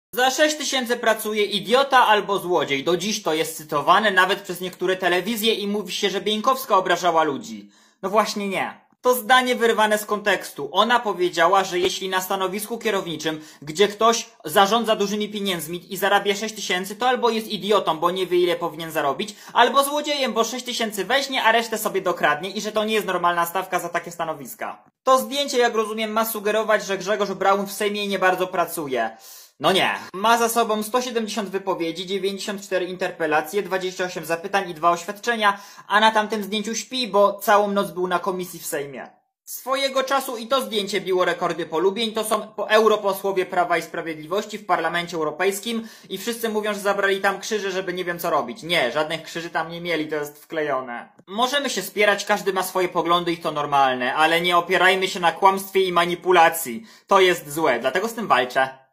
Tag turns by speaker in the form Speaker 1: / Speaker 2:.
Speaker 1: Za 6000 pracuje idiota albo złodziej. Do dziś to jest cytowane nawet przez niektóre telewizje i mówi się, że Bieńkowska obrażała ludzi. No właśnie nie. To zdanie wyrwane z kontekstu. Ona powiedziała, że jeśli na stanowisku kierowniczym, gdzie ktoś zarządza dużymi pieniędzmi i zarabia 6000, to albo jest idiotą, bo nie wie ile powinien zarobić, albo złodziejem, bo 6000 weźmie, a resztę sobie dokradnie i że to nie jest normalna stawka za takie stanowiska. To zdjęcie, jak rozumiem, ma sugerować, że Grzegorz Braun w Sejmie nie bardzo pracuje. No nie. Ma za sobą 170 wypowiedzi, 94 interpelacje, 28 zapytań i 2 oświadczenia, a na tamtym zdjęciu śpi, bo całą noc był na komisji w Sejmie. Swojego czasu i to zdjęcie biło rekordy polubień, to są europosłowie Prawa i Sprawiedliwości w Parlamencie Europejskim i wszyscy mówią, że zabrali tam krzyże, żeby nie wiem co robić. Nie, żadnych krzyży tam nie mieli, to jest wklejone. Możemy się spierać, każdy ma swoje poglądy i to normalne, ale nie opierajmy się na kłamstwie i manipulacji. To jest złe, dlatego z tym walczę.